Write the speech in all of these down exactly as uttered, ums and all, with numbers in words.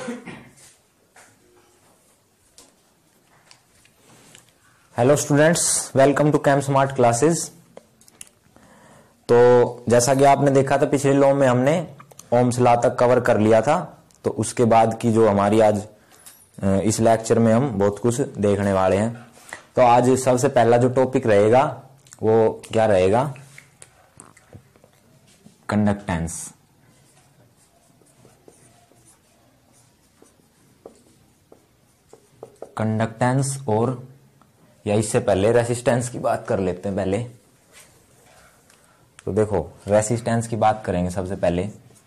Hello students, welcome to cam smart classes. तो जैसा कि आपने देखा था पिछले लॉ में हमने ओम्स लॉ तक कवर कर लिया था। तो उसके बाद की जो हमारी आज इस लेक्चर में हम बहुत कुछ देखने वाले हैं। तो आज सबसे पहला जो टॉपिक रहेगा वो क्या रहेगा? कंडक्टेंस। कंडक्टेंस और या इससे पहले रेसिस्टेंस की बात कर लेते हैं पहले। तो देखो, रेसिस्टेंस की बात करेंगे सबसे पहले।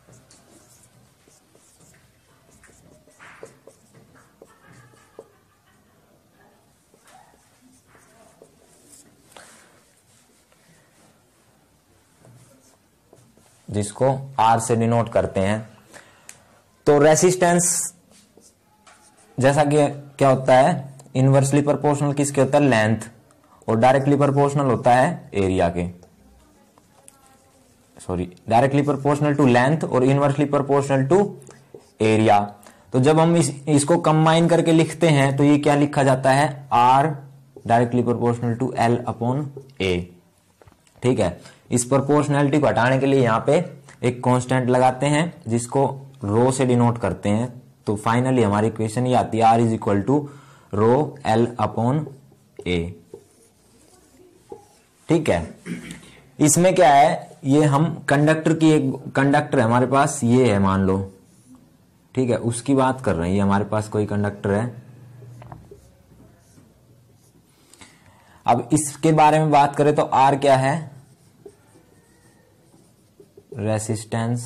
जिसको आर से डिनोट करते हैं। तो रेसिस्टेंस जैसा कि क्या होता है, इनवर्सली प्रोपोर्शनल किसके होता है? लेंथ। और डायरेक्टली प्रोपोर्शनल होता है एरिया के, sorry directly proportional to length और इनवर्सली प्रोपोर्शनल टू एरिया। तो जब हम इस इसको कंबाइन करके लिखते हैं तो ये क्या लिखा जाता है? R directly proportional to L upon A. ठीक है, इस प्रोपोर्शनैलिटी को हटाने के लिए यहाँ पे एक कांस्टेंट लगाते हैं जिसको रो से डिनोट करते हैं। तो फाइनली हमारी इक्वेशन ये आती है, R is equal to rho L upon A. ठीक है, इसमें क्या है, ये हम कंडक्टर की एक कंडक्टर है हमारे पास, ये है मान लो। ठीक है, उसकी बात कर रहे हैं। ये हमारे पास कोई कंडक्टर है। अब इसके बारे में बात करें तो आर क्या है? रेसिस्टेंस।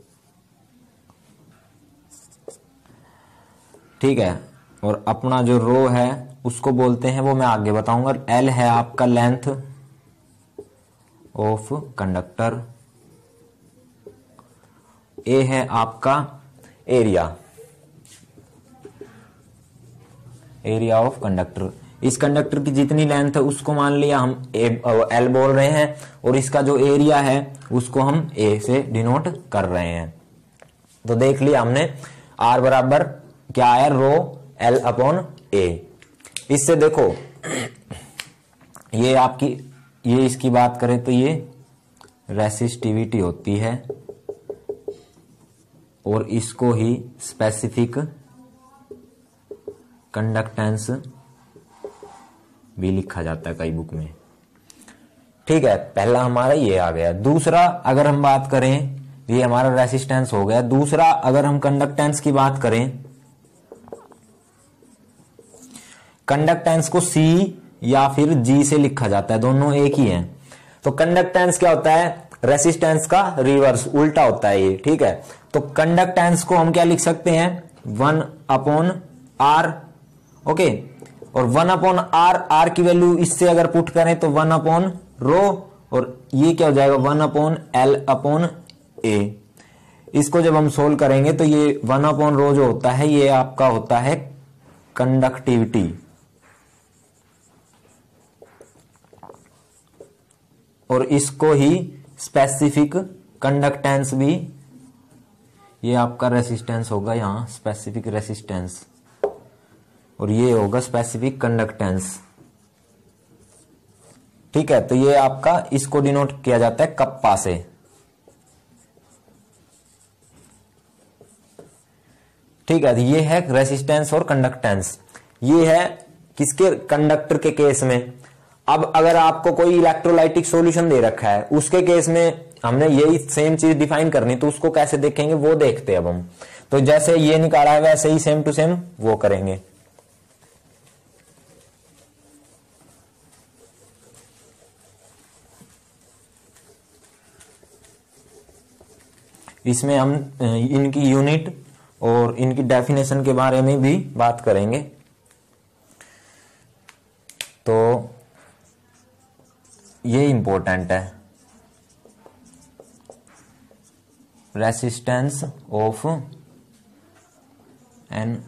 ठीक है, और अपना जो रो है उसको बोलते हैं, वो मैं आगे बताऊंगा। एल है आपका लेंथ ऑफ कंडक्टर, ए है आपका एरिया, एरिया ऑफ कंडक्टर। इस कंडक्टर की जितनी लेंथ है उसको मान लिया हम एल बोल रहे हैं, और इसका जो एरिया है उसको हम ए से डिनोट कर रहे हैं। तो देख लिया हमने, आर बराबर क्या है? Rho L upon A. इससे देखो, ये आपकी ये इसकी बात करें तो ये रेसिस्टिविटी होती है, और इसको ही स्पेसिफिक कंडक्टेंस भी लिखा जाता है कई बुक में। ठीक है, पहला हमारा ये आ गया। दूसरा अगर हम बात करें, ये हमारा रेसिस्टेंस हो गया। दूसरा अगर हम कंडक्टेंस की बात करें, कंडक्टेंस को सी या फिर जी से लिखा जाता है, दोनों एक ही हैं। तो कंडक्टेंस क्या होता है? रेसिस्टेंस का रिवर्स, उल्टा होता है ये। ठीक है, तो कंडक्टेंस को हम क्या लिख सकते हैं? One upon R. ओके, और वन अपॉन आर, आर की वैल्यू इससे अगर पुट करें तो वन अपॉन रो, और ये क्या हो जाएगा? One upon L upon A. इसको जब हम सोल्व करेंगे तो ये वन अपॉन रो जो होता है ये आपका होता है कंडक्टिविटी, और इसको ही स्पेसिफिक कंडक्टेंस भी, ये आपका रेसिस्टेंस होगा यहां स्पेसिफिक रेसिस्टेंस, और ये होगा स्पेसिफिक कंडक्टेंस। ठीक है, तो ये आपका इसको डिनोट किया जाता है कप्पा से। ठीक है, तो ये है रेसिस्टेंस और कंडक्टेंस। ये है किसके? कंडक्टर के केस में। अब अगर आपको कोई इलेक्ट्रोलाइटिक सॉल्यूशन दे रखा है, उसके केस में हमने यही सेम चीज डिफाइन करनी, तो उसको कैसे देखेंगे वो देखते हैं अब हम। तो जैसे ये निकाला है वैसे ही सेम टू सेम वो करेंगे। इसमें हम इनकी यूनिट और इनकी डेफिनेशन के बारे में भी बात करेंगे। तो ये इंपॉर्टेंट है, resistance of an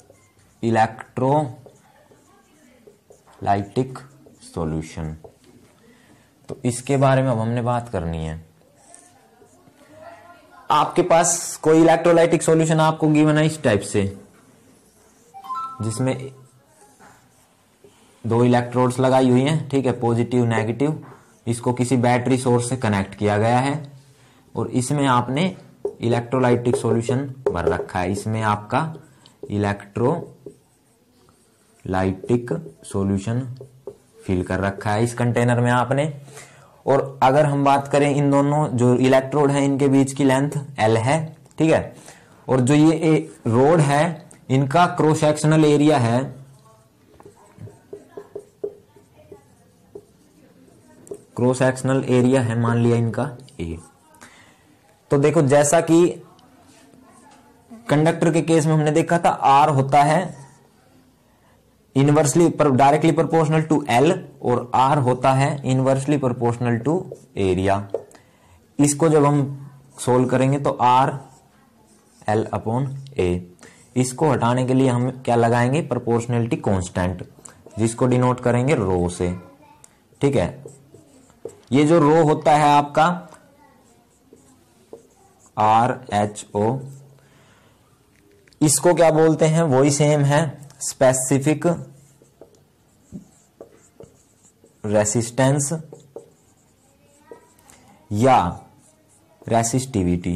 electrolytic solution. तो इसके बारे में अब हमने बात करनी है। आपके पास कोई इलेक्ट्रोलाइटिक सॉल्यूशन आपको गिवन है इस टाइप से, जिसमें दो इलेक्ट्रोड्स लगाई हुई हैं, ठीक है, पॉजिटिव नेगेटिव, इसको किसी बैटरी सोर्स से कनेक्ट किया गया है और इसमें आपने इलेक्ट्रोलाइटिक सॉल्यूशन भर रखा है। इसमें आपका इलेक्ट्रोलाइटिक सॉल्यूशन फिल कर रखा है इस कंटेनर में आपने। और अगर हम बात करें इन दोनों जो इलेक्ट्रोड है इनके बीच की लेंथ एल है, ठीक है, और जो ये रोड है इनका क्रॉस सेक्शनल एरिया है क्रॉस सेक्शनल एरिया है मान लिया इनका ए। तो देखो जैसा कि कंडक्टर के केस में हमने देखा था आर होता है inversely directly proportional to L और आर होता है इनवर्सली प्रोपोर्शनल टू एरिया। इसको जब हम सोल्व करेंगे तो आर एल अपॉन ए, इसको हटाने के लिए हम क्या लगाएंगे, प्रोपोर्शनलिटी कांस्टेंट, जिसको डिनोट करेंगे रो से, ठीक है। ये जो रो होता है आपका आर एच ओ, इसको क्या बोलते हैं, वही सेम है स्पेसिफिक रेसिस्टेंस या रेसिस्टिविटी।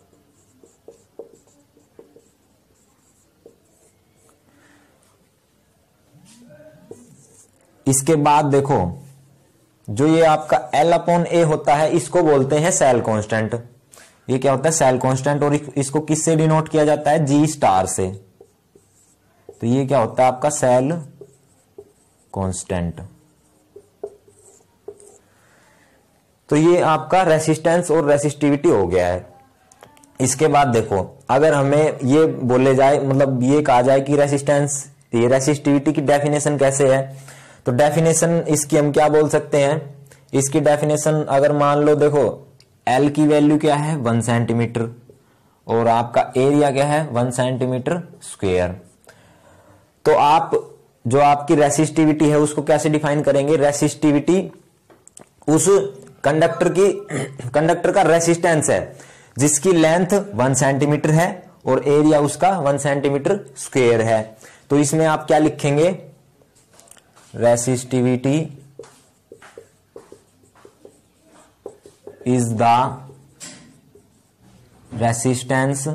इसके बाद देखो जो ये आपका L अपॉन ए होता है इसको बोलते हैं सेल कांस्टेंट। ये क्या होता है, सेल कांस्टेंट, और इसको किससे डिनोट किया जाता है, जी स्टार से। तो ये क्या होता है आपका सेल कांस्टेंट। तो ये आपका रेसिस्टेंस और रेसिस्टिविटी हो गया है। इसके बाद देखो अगर हमें ये बोले जाए, मतलब ये कहा जाए कि रेसिस्टेंस, ये रेसिस्टिविटी की डेफिनेशन कैसे है, तो डेफिनेशन इसकी हम क्या बोल सकते हैं, इसकी डेफिनेशन अगर मान लो देखो L की वैल्यू क्या है वन सेंटीमीटर और आपका एरिया क्या है वन सेंटीमीटर स्क्वायर। तो आप जो आपकी रेसिस्टिविटी है उसको कैसे डिफाइन करेंगे, रेसिस्टिविटी उस कंडक्टर की कंडक्टर का रेसिस्टेंस है जिसकी लेंथ वन सेंटीमीटर है और एरिया उसका वन सेंटीमीटर स्क्वायर है। तो इसमें आप क्या लिखेंगे, resistivity is the resistance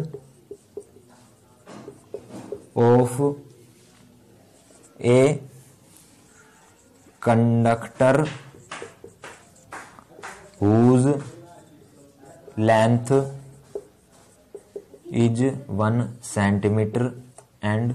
of a conductor whose length is one centimeter and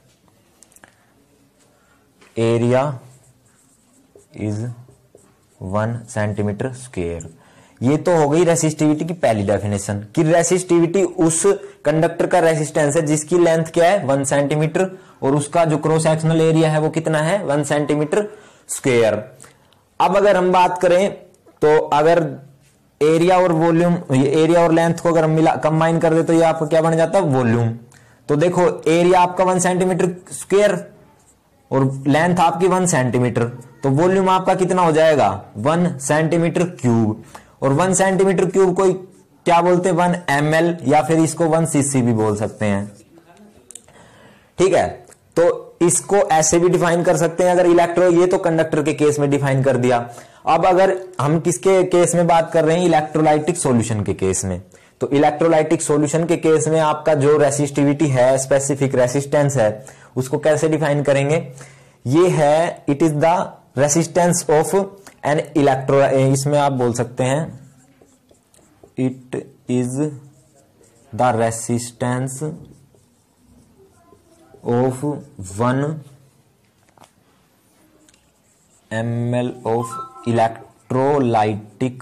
area is one centimeter square। ये तो हो गई रेसिस्टिविटी की पहली डेफिनेशन कि रेसिस्टिविटी उस कंडक्टर का रेसिस्टेंस है जिसकी लेंथ क्या है वन सेंटीमीटर और उसका जो क्रॉस सेक्शनल एरिया है वो कितना है वन सेंटीमीटर स्क्वायर। अब अगर हम बात करें तो अगर एरिया और वॉल्यूम, एरिया और लेंथ को अगर हम मिला कंबाइन कर दे तो ये आपका क्या बन जाता है वॉल्यूम। तो देखो एरिया आपका वन सेंटीमीटर स्क्वायर और लेंथ आपकी वन सेंटीमीटर, तो वॉल्यूम आपका कितना हो जाएगा वन सेंटीमीटर क्यूब। और वन सेंटीमीटर क्यूब को क्या बोलते हैं, वन एम एल या फिर इसको वन सीसी भी बोल सकते हैं, ठीक है। तो इसको ऐसे भी डिफाइन कर सकते हैं अगर इलेक्ट्रो, ये तो कंडक्टर के केस में डिफाइन कर दिया। अब अगर हम किसके केस में बात कर रहे हैं, इलेक्ट्रोलाइटिक सॉल्यूशन के केस में, तो इलेक्ट्रोलाइटिक सॉल्यूशन के केस में आपका जो रेसिस्टिविटी है, स्पेसिफिक रेसिस्टेंस है, उसको कैसे डिफाइन करेंगे, ये है it is the resistance of an electro, इसमें आप बोल सकते हैं it is the resistance of one M L of electrolytic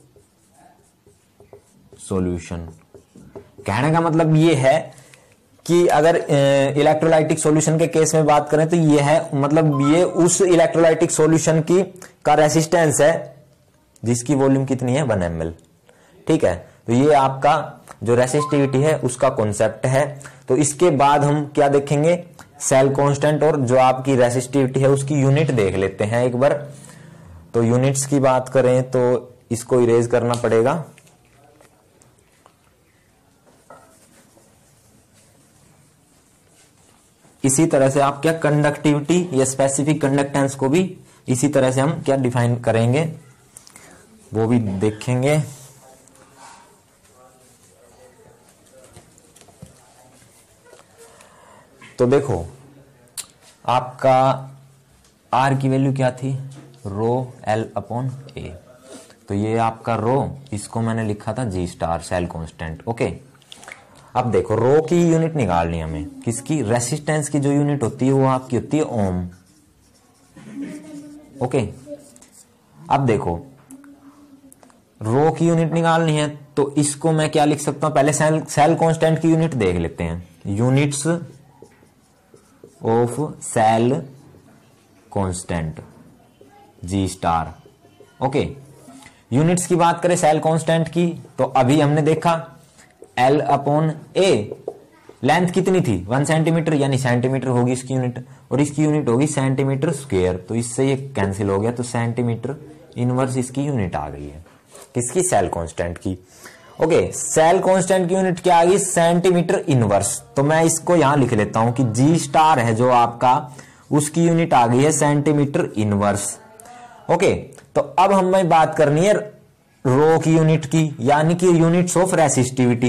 solution. कहने का मतलब ये है कि अगर इलेक्ट्रोलाइटिक सॉल्यूशन के केस में बात करें तो ये है, मतलब ये उस इलेक्ट्रोलाइटिक सॉल्यूशन की का रेसिस्टेंस है जिसकी वॉल्यूम कितनी है वन एम एल, ठीक है। तो ये आपका जो रेसिस्टिविटी है उसका कॉन्सेप्ट है। तो इसके बाद हम क्या देखेंगे, सेल कांस्टेंट और जो आपकी रेसिस्टिविटी है उसकी यूनिट देख लेते हैं एक बार। तो यूनिट्स की बात करें तो इसको इरेज करना पड़ेगा, इसी तरह से आप क्या कंडक्टिविटी या स्पेसिफिक कंडक्टेंस को भी इसी तरह से हम क्या डिफाइन करेंगे वो भी देखेंगे। तो देखो आपका आर की वैल्यू क्या थी, रो एल अपॉन ए। तो ये आपका रो, इसको मैंने लिखा था G star cell constant. Okay, अब देखो रो की यूनिट निकालनी हमें, किसकी, रेसिस्टेंस की जो यूनिट होती है वो आपकी होती है ओम। ओके, अब देखो रो की यूनिट निकालनी है तो इसको मैं क्या लिख सकता हूं, पहले सेल सेल कांस्टेंट की यूनिट देख लेते हैं। Units of cell constant G star. Okay, units की बात करें सेल कांस्टेंट की तो अभी हमने देखा एल अपॉन ए, लेंथ कितनी थी वन सेंटीमीटर, यानी सेंटीमीटर होगी इसकी यूनिट और इसकी यूनिट होगी सेंटीमीटर स्क्वायर। तो इससे ये कैंसिल हो गया, तो सेंटीमीटर इनवर्स इसकी यूनिट आ गई है, किसकी, सेल कांस्टेंट की। ओके, सेल कांस्टेंट की यूनिट क्या आ गई, सेंटीमीटर इनवर्स। तो मैं इसको यहां लिख लेता हूं कि जी स्टार है जो आपका, उसकी यूनिट आ गई है सेंटीमीटर इनवर्स। ओके, तो अब हमें बात करनी है रो की यूनिट की, यानी कि units of resistivity.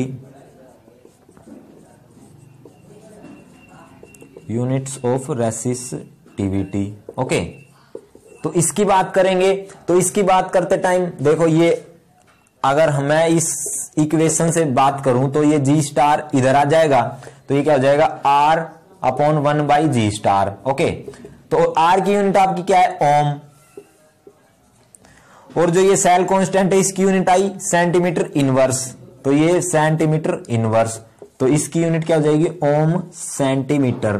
Units of resistivity. Okay, तो इसकी बात करेंगे। तो इसकी बात करते टाइम देखो, ये अगर मैं इस इक्वेशन से बात करूं तो ये जी स्टार इधर आ जाएगा, तो ये क्या हो जाएगा, R upon one by G star. Okay, तो आर की यूनिट आपकी क्या है, ओम, और जो ये सेल कांस्टेंट है इसकी यूनिट आई सेंटीमीटर इनवर्स, तो ये सेंटीमीटर इनवर्स, तो इसकी यूनिट क्या हो जाएगी, ओम सेंटीमीटर।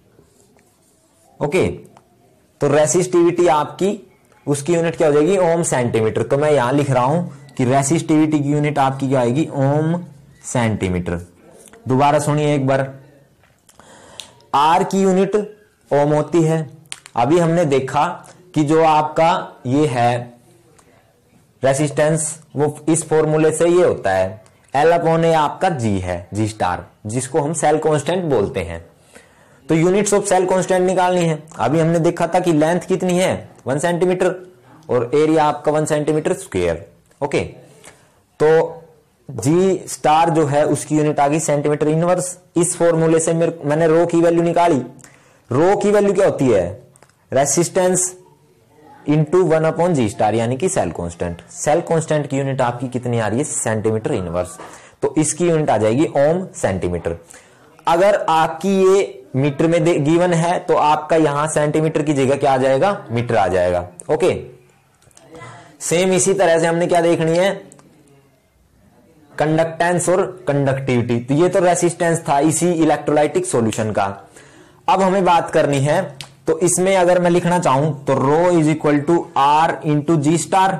ओके, तो रेसिस्टिविटी आपकी, उसकी यूनिट क्या हो जाएगी, ओम सेंटीमीटर। तो मैं यहां लिख रहा हूं कि रेसिस्टिविटी की यूनिट आपकी क्या आएगी, ओम सेंटीमीटर। दोबारा सुनिए एक बार, आर की यूनिट ओम होती है। अभी हमने देखा कि जो आपका ये है रेसिस्टेंस, वो इस फॉर्मूले से ये होता है एल अपॉन ए आपका जी है, जी स्टार, जिसको हम सेल कांस्टेंट बोलते हैं। तो यूनिट्स ऑफ सेल कांस्टेंट निकालनी है। अभी हमने देखा था कि लेंथ कितनी है, वन सेंटीमीटर, और एरिया आपका वन सेंटीमीटर स्क्वायर। ओके, तो जी स्टार जो है उसकी यूनिट आ गई सेंटीमीटर इनवर्स। इस फॉर्मूले से मेरे मैंने रो की वैल्यू निकाली। रो की वैल्यू क्या होती है, resistance into one upon G star, यानी कि सेल कांस्टेंट। सेल कांस्टेंट की यूनिट आपकी कितनी आ रही है, सेंटीमीटर इनवर्स, तो इसकी यूनिट आ जाएगी ओम सेंटीमीटर। अगर आपकी ये मीटर में गिवन है तो आपका यहां सेंटीमीटर की जगह क्या आ जाएगा, मीटर आ जाएगा। ओके, सेम इसी तरह से हमने क्या देखनी है, कंडक्टेंस और कंडक्टिविटी। तो ये तो रेसिस्टेंस था इसी इलेक्ट्रोलाइटिक सॉल्यूशन का। अब हमें बात करनी है, तो इसमें अगर मैं लिखना चाहूं तो rho is equal to R into G star,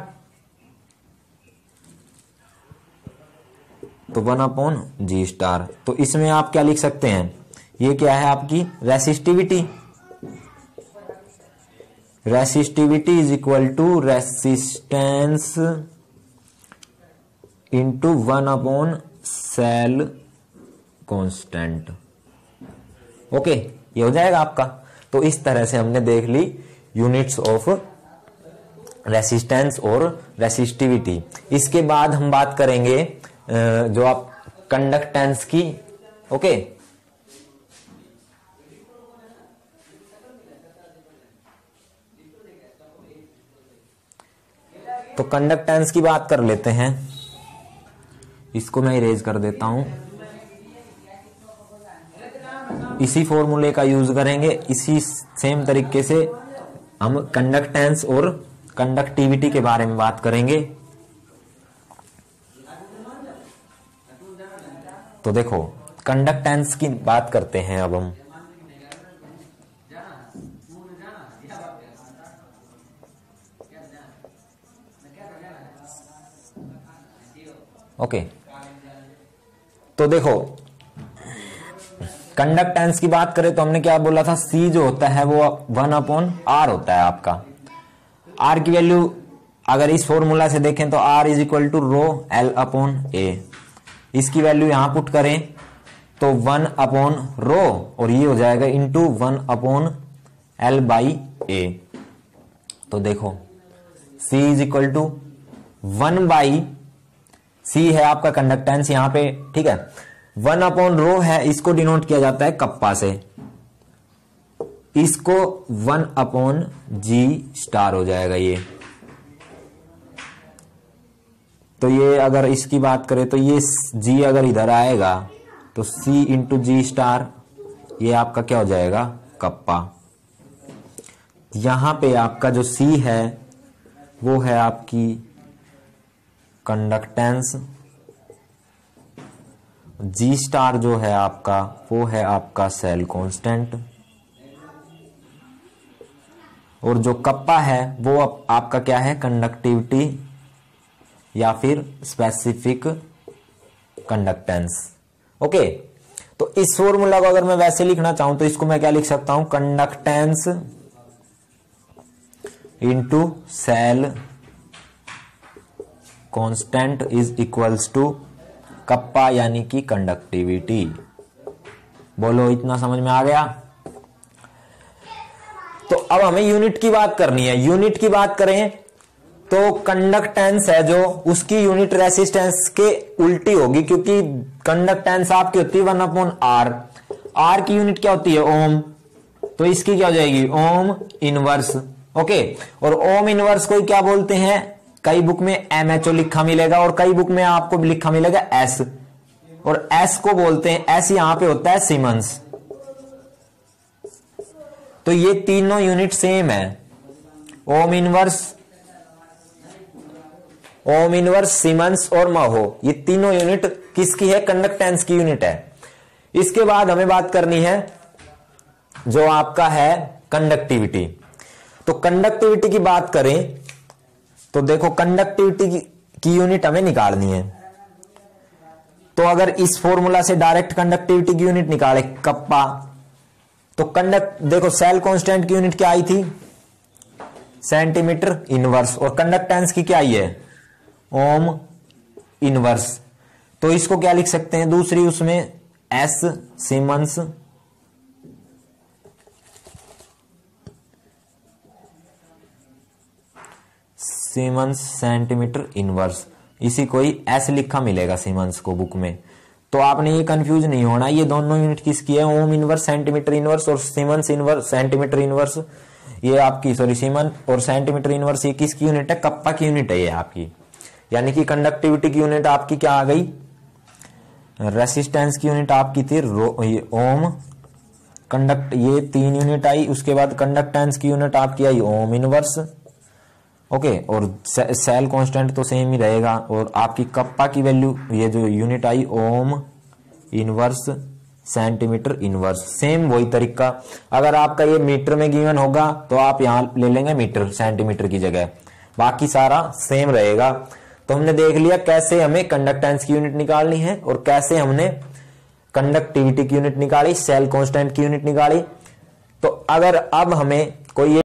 तो वन अपॉन जी स्टार। तो इसमें आप क्या लिख सकते हैं, ये क्या है आपकी resistivity. Resistivity is equal to resistance into one upon cell constant. Okay, ये हो जाएगा आपका। तो इस तरह से हमने देख ली यूनिट्स ऑफ रेसिस्टेंस और रेसिस्टिविटी। इसके बाद हम बात करेंगे जो आप कंडक्टेंस की। ओके, तो कंडक्टेंस की बात कर लेते हैं। इसको मैं इरेज कर देता हूं। इसी फॉर्मूले का यूज करेंगे, इसी सेम तरीके से हम कंडक्टेंस और कंडक्टिविटी के बारे में बात करेंगे। तो देखो कंडक्टेंस की बात करते हैं अब हम। ओके, तो देखो कंडक्टेंस की बात करें तो हमने क्या बोला था, C जो होता है वो वन अपॉन आर होता है आपका। आर की वैल्यू अगर इस फॉर्मूला से देखें तो R is equal to rho L upon A. इसकी वैल्यू यहां पुट करें तो वन अपॉन रो और ये हो जाएगा into one upon L by A. तो देखो C is equal to one by, C है आपका कंडक्टेंस यहां पे, ठीक है, वन अपॉन रो है, इसको डिनोट किया जाता है कप्पा से, इसको वन अपॉन जी स्टार हो जाएगा ये। तो ये अगर इसकी बात करें तो ये जी अगर इधर आएगा तो C इंटू जी स्टार, ये आपका क्या हो जाएगा कप्पा। यहां पे आपका जो C है वो है आपकी कंडक्टेंस, जी स्टार जो है आपका वो है आपका सेल कांस्टेंट, और जो कप्पा है वो आप, आपका क्या है कंडक्टिविटी या फिर स्पेसिफिक कंडक्टेंस। ओके, तो इस फॉर्मूला को अगर मैं वैसे लिखना चाहूं तो इसको मैं क्या लिख सकता हूं, conductance into cell constant is equals to kappa यानी कि कंडक्टिविटी। बोलो इतना समझ में आ गया? तो अब हमें यूनिट की बात करनी है। यूनिट की बात करें तो कंडक्टेंस है जो, उसकी यूनिट रेसिस्टेंस के उल्टी होगी, क्योंकि कंडक्टेंस आपकी होती है वन अपॉन आर। आर की यूनिट क्या होती है ओम, तो इसकी क्या हो जाएगी ओम इनवर्स। ओके, और ओम इनवर्स को क्या बोलते हैं, कई बुक में एम एच ओ लिखा मिलेगा और कई बुक में आपको लिखा मिलेगा एस, और एस को बोलते हैं, एस यहां पे होता है सीमेंस। तो ये तीनों यूनिट सेम है, ohm inverse, ohm inverse, siemens और महो, ये तीनों यूनिट किसकी है, कंडक्टेंस की यूनिट है। इसके बाद हमें बात करनी है जो आपका है कंडक्टिविटी। तो कंडक्टिविटी की बात करें तो देखो कंडक्टिविटी की, की यूनिट हमें निकालनी है। तो अगर इस फॉर्मूला से डायरेक्ट कंडक्टिविटी की यूनिट निकाले कप्पा, तो कंडक्ट देखो सेल कांस्टेंट की यूनिट क्या आई थी सेंटीमीटर इनवर्स, और कंडक्टेंस की क्या आई है ओम इनवर्स। तो इसको क्या लिख सकते हैं दूसरी उसमें S siemens siemens centimetre inverse, इसी कोई एस लिखा मिलेगा सीमेंस को बुक में। तो आपने ये कंफ्यूज नहीं होना, ये दोनों यूनिट किसकी है, ओम इनवर्स सेंटीमीटर इनवर्स और सीमेंस इनवर्स सेंटीमीटर इनवर्स, ये आपकी सॉरी सीमेंस और सेंटीमीटर इनवर्स ये किसकी यूनिट है, कप्पा की यूनिट है ये आपकी। यानी कि कंडक्टिविटी की यूनिट आपकी क्या आ गई, रेसिस्टेंस की यूनिट आपकी थी ये ओम, कंडक्ट ये तीन यूनिट आई, उसके बाद कंडक्टेंस की यूनिट आपकी आई ओम इनवर्स। ओके, और से, सेल कांस्टेंट तो सेम ही रहेगा, और आपकी कप्पा की वैल्यू ये जो यूनिट आई ohm inverse centimetre inverse, same वही तरीका। अगर आपका ये मीटर में गिवन होगा तो आप यहां ले लेंगे मीटर सेंटीमीटर की जगह, बाकी सारा सेम रहेगा। तो हमने देख लिया कैसे हमें कंडक्टेंस की यूनिट निकालनी है और कैसे हमने कंडक्टिविटी की यूनिट निकाली, सेल कांस्टेंट की यूनिट निकाली। तो अगर अब हमें कोई